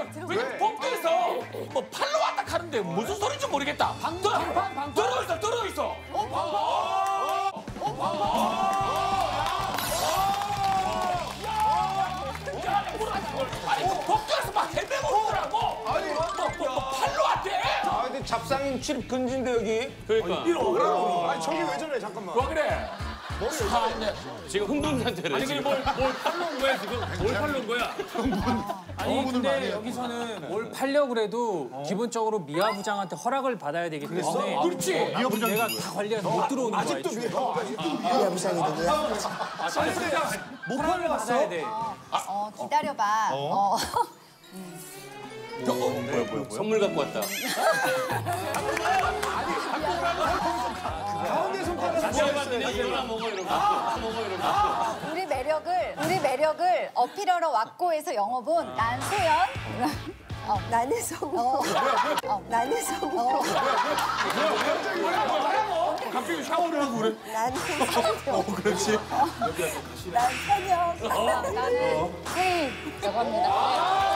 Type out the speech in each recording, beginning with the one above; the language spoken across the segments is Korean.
왜? 복도에서 뭐 팔로 왔다 하는데 무슨 소리인지 모르겠다. 들어있어. 아니 복도에서 막 헤매고 아니 뭐 팔로 왔대. 아 근데 잡상인 출입 금지인데 여기. 그러니까. 아니 저기 왜 저래 잠깐만. 왜 그래? 지금 흥분 상태래. 아니 근데 뭘 팔러 온 거야 지금? 뭘 팔러 온 거야? 아니 근데 여기서는 뭘 팔려고 그래도 기본적으로 미아 부장한테 허락을 받아야 되기 때문에 그렇지. 내가 다 관리해서 못 들어오는 거야. 아직도 애초에. 미아 부장이거든. 못 팔러 갔어야 돼. 기다려봐. 선물 갖고 왔다. 가운데 손가락 봤더니 이거나 먹어 이러고. 우리 매력을 어필하러 왔고에서 영업은 난 소연. 나는 성우. 나는 성우. 갑자기 샤워를 하고 그래. 나는 성우. 그렇지. 난 선영. 나는 세일. 라고 합니다.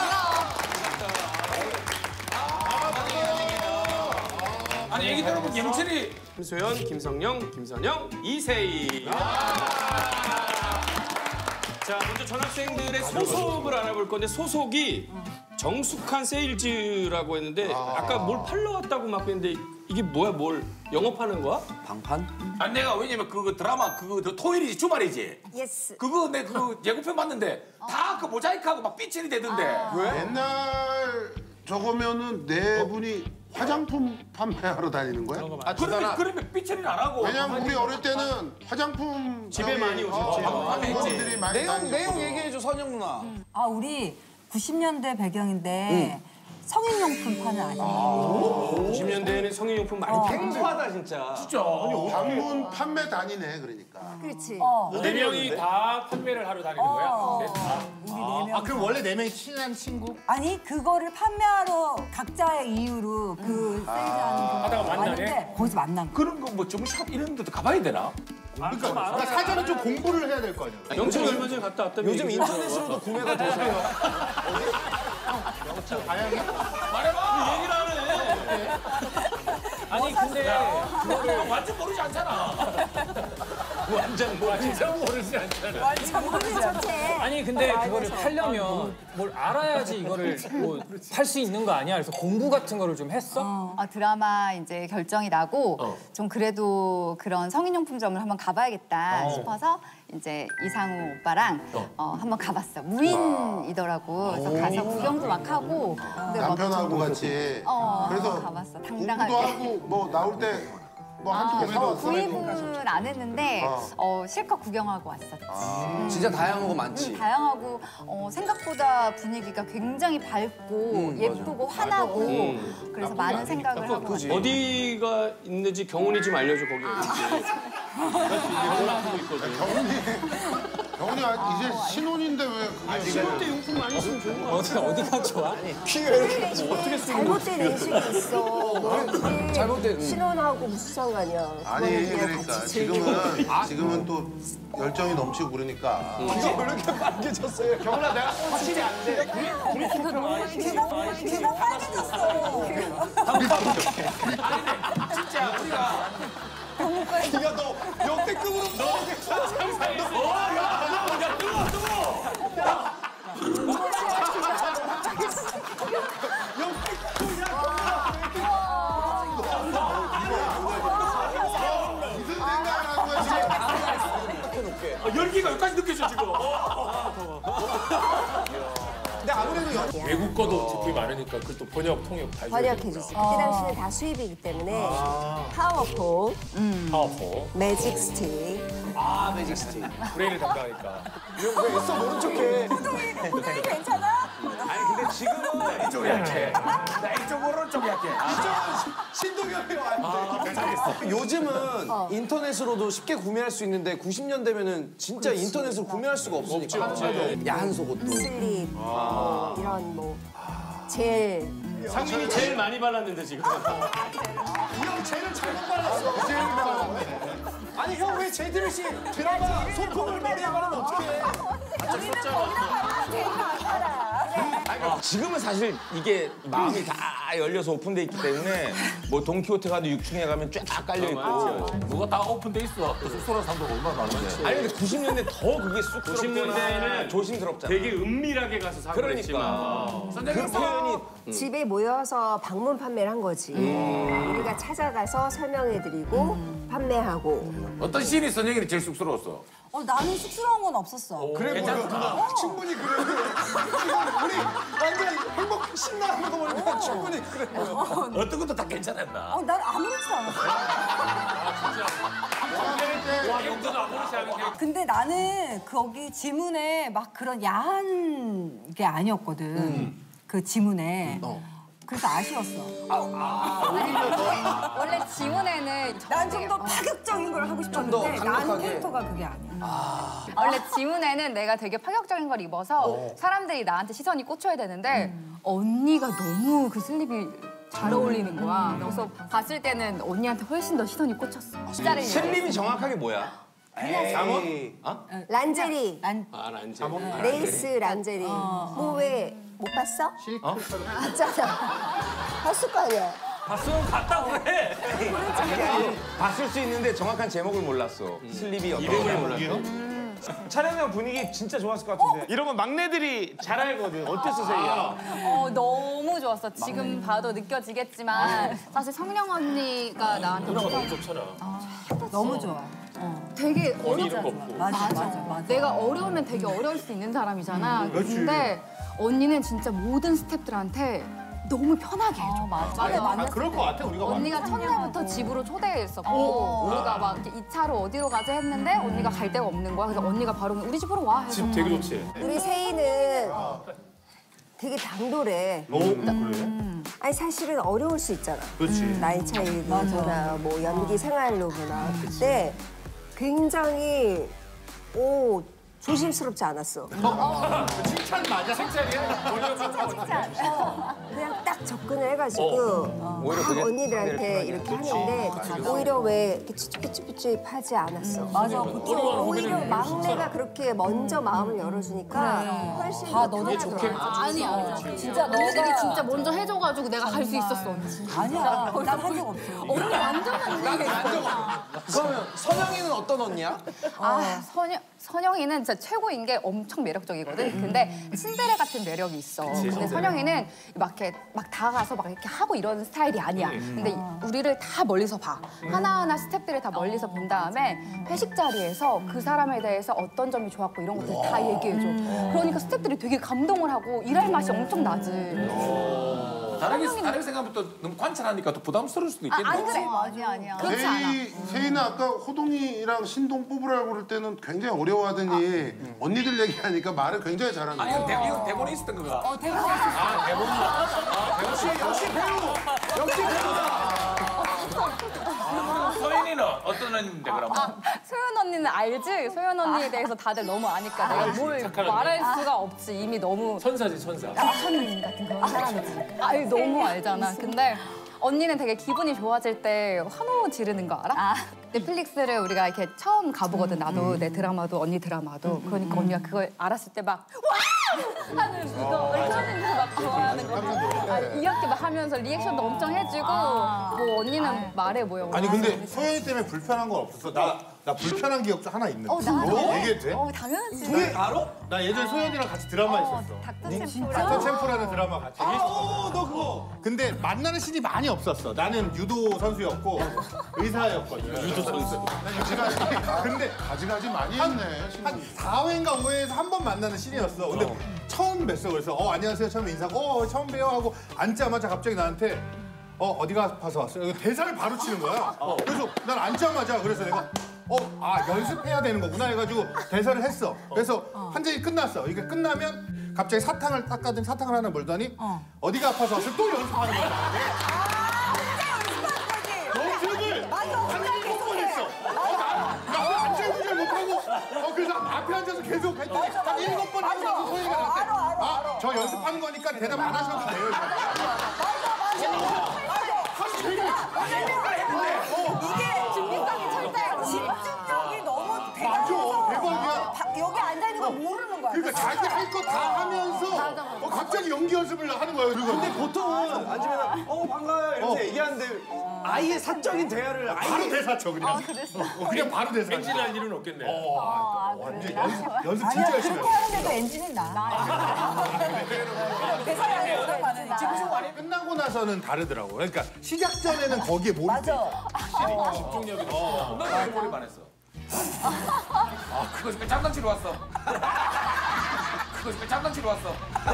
아니 얘기 들어보면 영철이 김소연, 김성령, 김선영, 이세희. 자, 먼저 전학생들의 소속을 알아볼 건데 소속이 정숙한 세일즈라고 했는데 아까 뭘 팔러 왔다고 막 했는데 이게 뭐야? 뭘 영업하는 거야? 방판? 아니 내가 왜냐면 그거 드라마 그거 토요일이지 주말이지. 예스. 그거 내 그 예고편 봤는데 다 그 모자이크하고 막 삐칠이 되던데. 옛날 저거면은 네 분이 화장품 판매하러 다니는 거야? 그러면 삐칠을 안 하고. 왜냐면 우리 어릴 때는 화장품 집에 많이 오셨지. 부모님들이 많이 내용 다니셨거든. 얘기해줘 선영 누나. 아, 우리 90년대 배경인데 성인용품 파는 아니에요. 90년대에는 성인용품 많이 팔았는데. 행하다 진짜. 진짜. 방문 판매 다니네 그러니까. 그렇지. 네 명이 다 판매를 하러 다니는 거야? 우리 네 명. 그럼 원래 4명이 친한 친구? 아니, 그거를 판매하러 각자의 이유로 그 세일즈하는 하다가 만나네? 왔는데 거기서 만난 거. 그런 거 뭐 점샵 이런 데도 가봐야 되나? 그러니까 사전에 좀 공부를 해야 될 거 아니야? 영철이 얼마 전에 갔다 왔다며. 요즘 얘기했어. 인터넷으로도 구매가 되세요. 말해봐. 얘기를 하네. 아니 근데 그거를 완전 모르지 않잖아. 완전 모르지 않잖아. 아니 근데 그거를 팔려면 뭘 알아야지 이거를 뭐 팔 수 있는 거 아니야? 그래서 공부 같은 거를 좀 했어? 드라마 이제 결정이 나고 좀 그래도 그런 성인용품점을 한번 가봐야겠다 싶어서 이제 이상우 오빠랑 한번 가봤어. 무인이더라고. 그래서 가서 구경도 막 하고. 근데 막 남편하고 같이. 그래서 가봤어. 공부도 당당하게. 하고 뭐 나올 때 뭐 한두 개 해봤어. 구입은 안 했는데 실컷 구경하고 왔었지. 진짜 다양한 거 많지. 다양하고 생각보다 분위기가 굉장히 밝고 예쁘고 환하고 그래서 많은 생각을 하고 왔어요. 어디가 있는지 경훈이 좀 알려줘 거기 어딘지. 경훈이 이제 신혼인데 왜 그게 신혼 때 용품 많이 쓰면 좋은 거 같아. 어디가 좋아? 잘못된 인식이 있어. 잘못된. 신혼하고 무슨 상관이야. 아니 그러니까 지금은 또 열정이 넘치고 그러니까 왜 이렇게 빨개졌어요? 경훈아 내가 확실히 안 돼. 걔가 빨개졌어. 진짜 우리가 네가 너 역대급으로 열기가 여기까지 느껴져 지금. 근데 아무래도 외국 거도 제품이 많으니까 그것도 번역, 통역 다 해줘야 번역해주지. 그때 당시는 다 수입이기 때문에 파워포, 파워포, 매직 스틱. 매직 스틱. 브레인을 담당하니까. 왜 애써 모른 척해? 구덩이 괜찮아? 아니 근데 지금은 이쪽이 약해. 나 이쪽으로 좀 약해. 신동엽이 와요. 요즘은 인터넷으로도 쉽게 구매할 수 있는데 90년대면은 진짜 인터넷으로 구매할 수가 없으니까. 야한 속옷도. 슬립, 이런 뭐 젤. 상민이 제일 많이 발랐는데 지금. 이 형 쟤는 잘못 발랐어. 아니 형 왜 제드미 씨 드라마 소품을 머리에 바르면 어떡해? 우리는 거기다 봐라. 걔가 안 봐라. 아니 지금은 사실 이게 마음이 다 열려서 오픈돼 있기 때문에 뭐 돈키호테 가도 6층에 가면 쫙 깔려 있고 뭐가 다 오픈돼 있어. 쑥스러운 사람도 얼마나 많은데. 아니 근데 90년대 더 그게 쑥스럽거나 90년대는 조심스럽잖아. 되게 은밀하게 가서 사고 그러니까 그랬지만 그 표현이 집에 모여서 방문 판매를 한 거지. 우리가 찾아가서 설명해드리고 판매하고. 어떤 씬이 선영이는 제일 쑥스러웠어? 나는 쑥스러운 건 없었어. 그래 보여. 충분히 그래 보여. 우리 완전 행복 신나는 거 보니까 충분히 그래 보여. 어떤 것도 다 괜찮았나? 난 아무렇지도 않았어. 근데 나는 거기 지문에 막 그런 야한 게 아니었거든. 그 지문에. 그래서 아쉬웠어. 원래 지문에는 난 좀 더 파격적인 걸 하고 싶었는데 나는 캐릭터가 그게 아니야. 원래 지문에는 내가 되게 파격적인 걸 입어서 사람들이 나한테 시선이 꽂혀야 되는데 언니가 너무 그 슬립이 잘 어울리는 거야. 그래서 봤을 때는 언니한테 훨씬 더 시선이 꽂혔어. 숫자를 슬림이 정확하게 뭐야? 잠옷? 란제리, 란제. 레이스 란제리. 뭐 왜 못 봤어? 봤잖아. 봤을 거 아니야. 봤으면 봤다고 해. 봤을 수 있는데 정확한 제목을 몰랐어. 슬립이 어떤 이름을 건지. 몰랐어? 촬영장 분위기 진짜 좋았을 것 같은데. 이러면 막내들이 잘 알거든. 어땠어, 세희야? 너무 좋았어. 지금 봐도 느껴지겠지만 사실 성령 언니가 나한테 너무 좋잖아. 너무 좋아. 되게 어리는 거 없고. 맞아. 내가 어려우면 되게 어려울 수 있는 사람이잖아. 근데 언니는 진짜 모든 스태프들한테 너무 편하게 해줘. 아, 그럴 것 같아, 우리가. 언니가 첫날부터 집으로 초대했었고 우리가 막 이렇게 2차로 어디로 가자 했는데 언니가 갈 데가 없는 거야. 그래서 언니가 바로 우리 집으로 와 해서 집 되게 좋지. 우리 세희는 되게 당돌해. 아니 사실은 어려울 수 있잖아. 그렇지. 나이 차이로나 뭐 연기 생활로 보나 그때 굉장히 조심스럽지 않았어. 칭찬 맞아? 그냥 딱 접근을 해가지고 오히려 막 그게 언니들한테 이렇게 하는데 오히려 왜 이렇게 쭈삣쭈삣하지 않았어. 맞아. 보통 오히려 막내가 그렇게 먼저 마음을 열어주니까 훨씬 다 더 너네 편하더라고. 아니야. 진짜 언니들이 진짜 먼저 해줘가지고 내가 갈 수 있었어. 아니야. 난 한 적 없어. 언니 완전 언니. 그러면 선영이는 어떤 언니야? 선영이는 진짜 최고인 게 엄청 매력적이거든. 근데 신데레 같은 매력이 있어. 근데 선영이는 막 이렇게 막 다가가서 막 이렇게 하고 이런 스타일이 아니야. 근데 우리를 다 멀리서 봐. 하나하나 스태프들을 다 멀리서 본 다음에 회식 자리에서 그 사람에 대해서 어떤 점이 좋았고 이런 것들 다 얘기해줘. 그러니까 스태프들이 되게 감동을 하고 일할 맛이 엄청 나지. 다르게 생각하면 또 너무 관찰하니까 또 부담스러울 수도 있겠네. 안 그래. 아니야. 그렇지 않아. 세희는 아까 호동이랑 신동 뽑으라고 그럴 때는 굉장히 어려워하더니 언니들 얘기하니까 말을 굉장히 잘하는 거야. 이건 대본에 있었던 거가. 역시 배우다. 소연이는 어떤 언니인데 그러면? 소연 언니는 알지? 소연 언니에 대해서 다들 너무 아니까 내가 뭘 말할 수가 없지. 이미 너무 천사지, 천사. 천인 같은 그런 사람이지. 너무 알잖아. 근데 언니는 되게 기분이 좋아질 때 환호 지르는 거 알아? 넷플릭스를 우리가 이렇게 처음 가보거든. 나도 내 드라마도 언니 드라마도. 그러니까 언니가 그걸 알았을 때 막 와! 하는 그거 하는 거 막 좋아하는 거. 이렇게 막 하면서 리액션도 엄청 해주고 뭐 언니는 말해 뭐요. 아니, 근데 소연이 때문에 불편한 건 없었어? 나 불편한 기억 좀 하나 있는데. 나 얘기해도 돼? 당연하지. 알아? 나 예전에 소연이랑 같이 드라마 있었어. 닥터 챔프라는 드라마 같이. 너 그거. 근데 만나는 신이 많이 없었어. 나는 유도 선수였고 의사였거든. 유도 선수. 근데 가지가지 많이 했네. 한 4회인가 5회에서 한 번 만나는 신이었어. 근데 처음 뵀어. 그래서 안녕하세요. 처음 인사하고 처음 봬요 하고 앉자마자 갑자기 나한테 어디가 아파서 왔어요? 대사를 바로 치는 거야. 그래서 난 앉자마자 그래서 내가 연습해야 되는 거구나 해가지고 대사를 했어. 그래서 한 장이 끝났어. 이게 끝나면 갑자기 사탕을 닦아든 사탕을 하나 물더니 어디가 아파서 왔어요? 또 연습하는 거야. 연습을 한 번 했어. 나 앉아있는 줄 못하고 그래서 앞에 앉아서 계속 했더니 한 7번 하고 나서 소리가 나한테 저 연습하는 거니까 대답 안 하셔도 돼요. 이게 준비성이 철저해. 집중력이 너무 대단해서 대박이야. 여기 앉아있는 거 모르는 거야. 그러니까 자기 할 거 다 하면서 갑자기 연기 연습을 하는 거예요. 근데 보통은 앉으면 반가워요 이러면서 얘기하는데 아예 사적인 대화를 바로 대사쳐 그냥. 그냥 바로 대사. 엔진할 일은 없겠네. 연습 진짜 열심히 그렇게 하는데도 엔진은 나. 대사량이 워낙 많으니까. 끝나고 나서는 다르더라고. 그러니까 시작 전에는 거기에 몰입. 맞아. 집중력이 너왜 몰입 안 했어? 그거 지금 장난치러 왔어. 그거 지금 장난치러 왔어.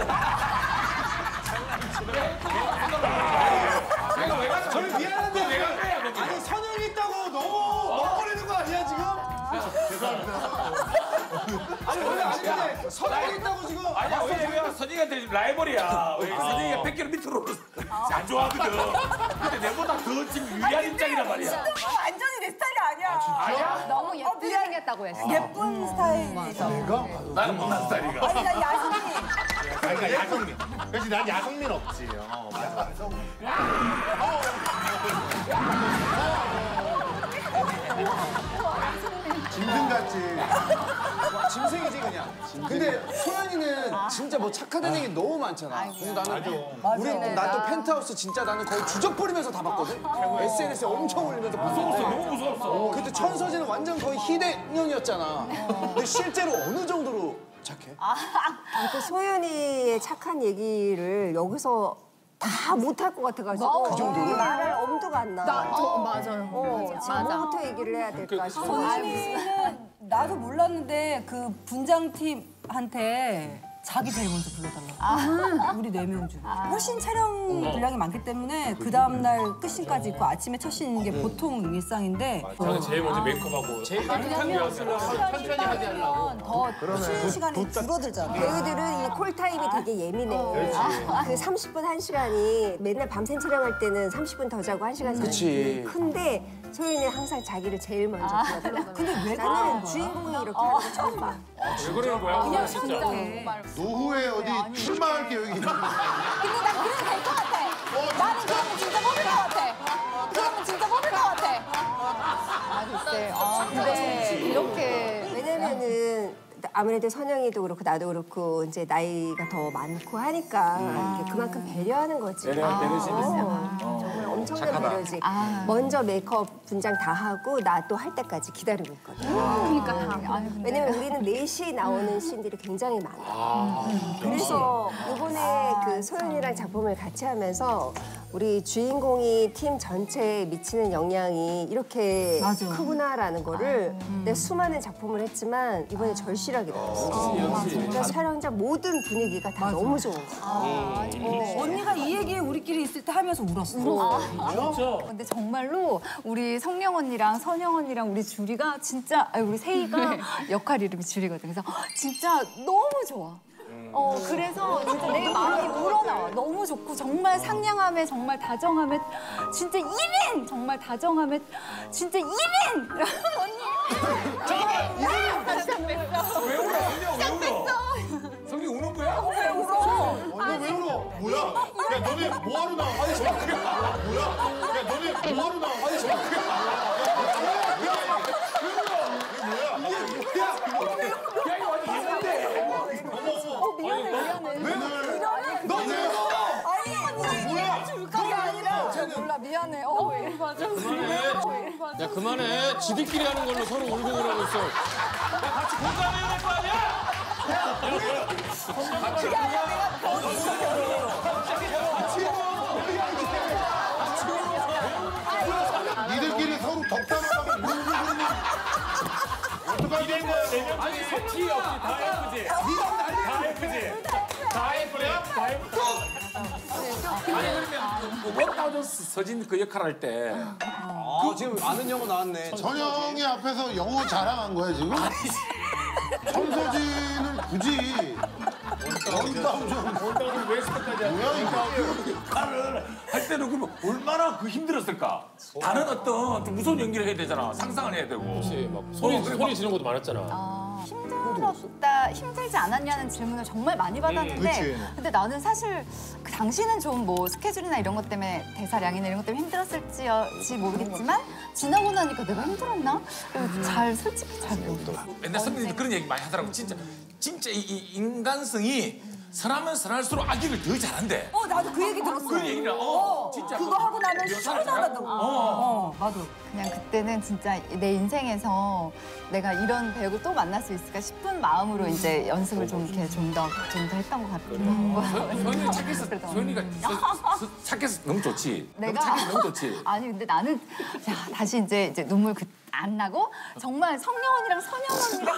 내가 왜 갔어? 저는 미안한데 내가 그래야 돼. 아니 선영이 있다고 너무 멍거리는 거 아니야 지금? 죄송합니다. 아니 원래 아닌데 선영이 있다고 지금 아니야 왜냐면 선이한테 라이벌이야. 선이가 100km 밑으로 안 좋아하거든. 근데 내보다 더 지금 유리한 입장이란 말이야. 완전히 내 스타일이 아니야. 아니야? 너무 예쁘게 생겼다고 했어. 예쁜 스타일이죠. 나는 못난 스타일이가. 아니 나 야성미. 그러니까 야성민. 그렇지 난 야성민 없지. 짐승 같지. 짐승이지 그냥. 근데 소연이는 진짜 뭐 착하다는 얘기 너무 많잖아. 그래서 나는 나도 펜트하우스 진짜 나는 거의 주적거리면서 다 봤거든. SNS에 엄청 올리면서 무서웠어. 너무 무서웠어. 그때 천서진은 완전 거의 희대형이었잖아. 근데 실제로 어느 정도로 착해? 그 소연이의 착한 얘기를 여기서 다 못할 것 같아가지고 그 정도로? 말할 엄두가 안 나. 맞아요. 지금 뭐부터 얘기를 해야 될까 싶어. 소연이는 나도 몰랐는데 그 분장팀한테 자기 제일 먼저 불러달라고. 우리 4명 중에. 훨씬 촬영 분량이 많기 때문에 그 다음날 끝신까지 있고 아침에 첫 씬인 게 보통 일상인데 자기 제일 먼저 메이크업하고 제일 따뜻한 리허설을 천천히 하게 하려고. 더 쉬는 시간이 줄어들잖아. 배우들은 이 콜타임이 되게 예민해. 그 30분, 1시간이 맨날 밤샘 촬영할 때는 30분 더 자고 1시간 자고. 그치. 근데 소연이는 항상 자기를 제일 먼저 불러달라. 근데 왜 나는 그러는 거야? 주인공이 이렇게 하는 거 처음 봐. 왜 그러는 거야? 그냥 진짜. 노후에 어디 출마할 계획이 있는 거야? 근데 난 그래도 될 것 같아. 나는 그러면 진짜 뽑을 것 같아. 그러면 진짜 뽑을 것 같아. 글쎄. 근데 이렇게 왜냐면은 아무래도 선영이도 그렇고 나도 그렇고 이제 나이가 더 많고 하니까 이렇게 그만큼 배려하는 거지. 정말 엄청난 배려지. 먼저 메이크업 분장 다 하고 나 또 할 때까지 기다리고 있거든. 그러니까 왜냐면 우리는 4시에 나오는 씬들이 굉장히 많아. 그래서 이번에 그 소연이랑 작품을 같이 하면서 우리 주인공이 팀 전체에 미치는 영향이 이렇게 크구나라는 거를 내가 수많은 작품을 했지만 이번에 절실하게 느꼈어. 그러니까 촬영장 모든 분위기가 다 너무 좋은 거야. 언니가 이 얘기 우리끼리 있을 때 하면서 울었어. 진짜. 근데 정말로 우리 성령 언니랑 선영 언니랑 우리 주리가 진짜 우리 세희가 역할 이름이 주리거든. 그래서 진짜 너무 좋아. 그래서 진짜 내 마음이 우러나와. 너무 좋고 정말 상냥함에 정말 다정함에 진짜 1인! 정말 다정함에 진짜 1인! 언니! 왜 울어? 왜 울어? 성이 우는 거야? 왜 울어? 왜 울어? 뭐야? 야 너네 뭐하러 나와? 아니 저렇게 뭐야? 야 너네 뭐하러 나와? 아니 저렇게 몰라 미안해. 맞아. 야 그만해. 지들끼리 하는 걸로 서로 울고 그러고 있어. 같이 공감해야 될 거 아니야? 니들끼리 서로 덕담하다가 울고 그러면 어떡하지? 이런 거야 내년 아니 티 없이 다 예쁘지? 다 예쁘지? 다 예쁘냐? 다 예쁘다. 아니 그러면 원다운 서진 그 역할 할 때 지금 아는 영어 나왔네. 선영이 앞에서 영어 자랑한 거야 지금? 천서진을 굳이 원다운 좀 왜 스펙까지 하냐? 뭐야 이거? 역할을 할 때는 그러면 얼마나 그 힘들었을까? 다른 어떤 좀 무서운 연기를 해야 되잖아. 상상을 해야 되고. 혹시 막 소리 지르는 것도 많았잖아. 힘들지 않았냐는 질문을 정말 많이 받았는데 근데 나는 사실 그 당시는 좀 뭐 스케줄이나 이런 것 때문에 대사량이나 이런 것 때문에 힘들었을지 모르겠지만 지나고 나니까 내가 힘들었나? 솔직히 잘 모르겠어. 옛날 선배님도 그런 얘기 많이 하더라고. 진짜 이 인간성이 선하면 선할수록 악역을 더 잘한대. 나도 그 얘기 들었어. 그 얘기를 진짜 그거 하고 나면 묘사를 시원하다고. 나도. 그냥 그때는 진짜 내 인생에서 내가 이런 배우를 또 만날 수 있을까 싶은 마음으로 이제 연습을 좀 이렇게 좀 더 했던 것 같아요. 소연이가 착해서 너무 좋지. 너무 착해서 너무 좋지. 아니 근데 나는 다시 이제 눈물 안 나고 정말 성령언니랑 선영언니랑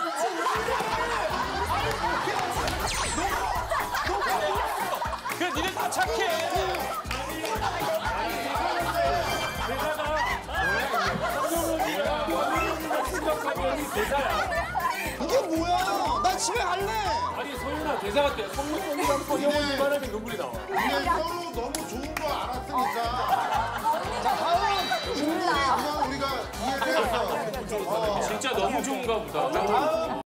그래 니네 다 착해. 이게 뭐야? 나 집에 갈래. 아니 소연아 대사 같아. 성룡언니랑 선영언니만 하면 눈물이 나와. 근데 서로 너무 좋은 거 알았으니까. 자, 다음. 그냥 우리가 이해를 했어. 진짜 너무 좋은가 보다.